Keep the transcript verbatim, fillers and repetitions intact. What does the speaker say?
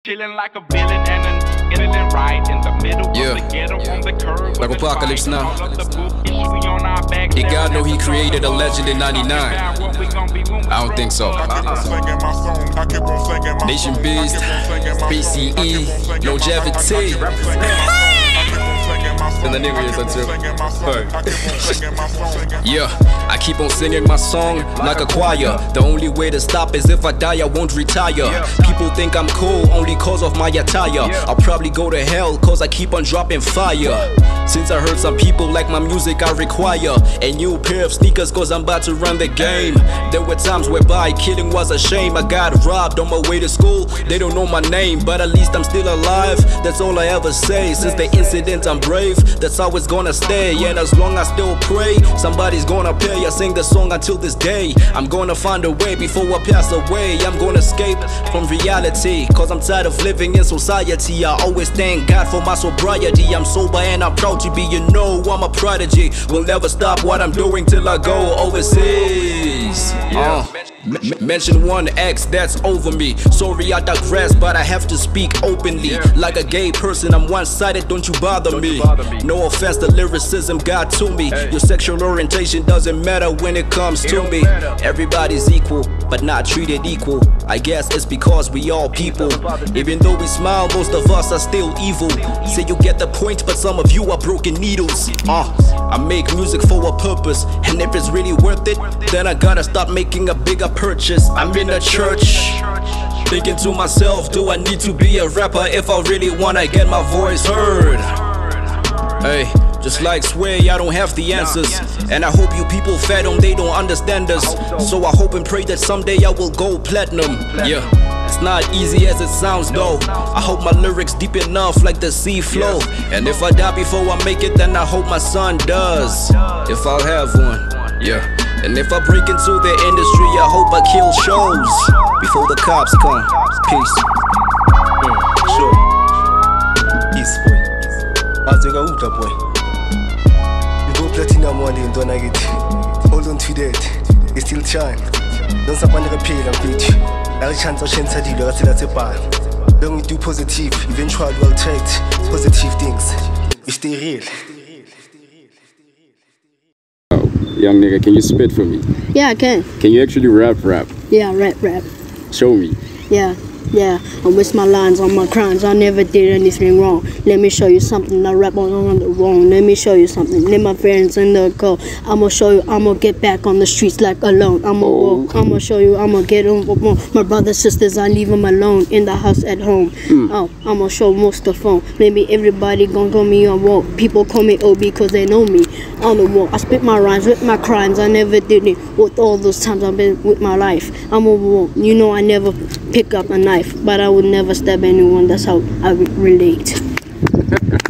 Killing like a villain and an innocent right in the middle yeah. of the ghetto yeah. on the curb. Like Apocalypse Now. He God know he created a legend in ninety-nine. I don't think so. Nation Beast, B C E, Longevity. And the nigga is until yeah, I keep on singing my song like a choir. The only way to stop is if I die, I won't retire. People think I'm cool only cause of my attire. I'll probably go to hell cause I keep on dropping fire. Since I heard some people like my music, I require a new pair of sneakers cause I'm about to run the game. There were times whereby killing was a shame. I got robbed on my way to school. They don't know my name, but at least I'm still alive. That's all I ever say. Since the incident, I'm brave. That's how it's gonna stay. And as long as I still pray, somebody's gonna pay. I sing the song until this day. I'm gonna find a way before I pass away. I'm gonna escape from reality cause I'm tired of living in society. I always thank God for my sobriety. I'm sober and I'm proud to be, you know, I'm a prodigy. Will never stop what I'm doing till I go overseas. Uh, mention one X, that's over me. Sorry I digress, but I have to speak openly. Like a gay person, I'm one-sided, don't you bother me. No offense, the lyricism got to me. Your sexual orientation doesn't matter when it comes to me. Everybody's equal, but not treated equal. I guess it's because we all people. Even though we smile, most of us are still evil. Say you get the point, but some of you are broken needles. Uh, I make music for a purpose, and if it's really worth it, then I gotta start making a bigger purchase. I'm in a church, thinking to myself, do I need to be a rapper if I really wanna get my voice heard? Hey, just like Sway, I don't have the answers. And I hope you people fathom they don't understand us. So I hope and pray that someday I will go platinum. Yeah, it's not easy as it sounds though. I hope my lyrics deep enough like the sea flow. And if I die before I make it, then I hope my son does, if I'll have one. Yeah. And if I break into the industry, I hope I kill shows before the cops come. Peace. Mm, sure. Peace boy. Azega uta boy. You go platinum one day and don't get it. Hold on to that. It's still time. Don't stop on the repeat and bitch. I chance to change the deal. That's a bad. Don't do positive. Eventually we'll take positive things. We stay real. Young nigga, can you spit for me? Yeah, I can. Can you actually rap rap? Yeah, rap rap. Show me. Yeah, yeah. I waste my lines on my crimes. I never did anything wrong. Let me show you something. I rap on, on the wrong. Let me show you something. Let my parents in the car. I'ma show you. I'ma get back on the streets like alone. I'ma oh. walk. I'ma show you. I'ma get on. My brothers, sisters, I leave them alone in the house at home. Mm. Oh, I'ma show most the phone. Maybe everybody gon' call me on walk. People call me O B because they know me on the walk. I spit my rhymes with my crimes. I never did it with all those times I've been with my life. I'm a walk. You know I never pick up a knife, but I would never stab anyone. That's how I relate.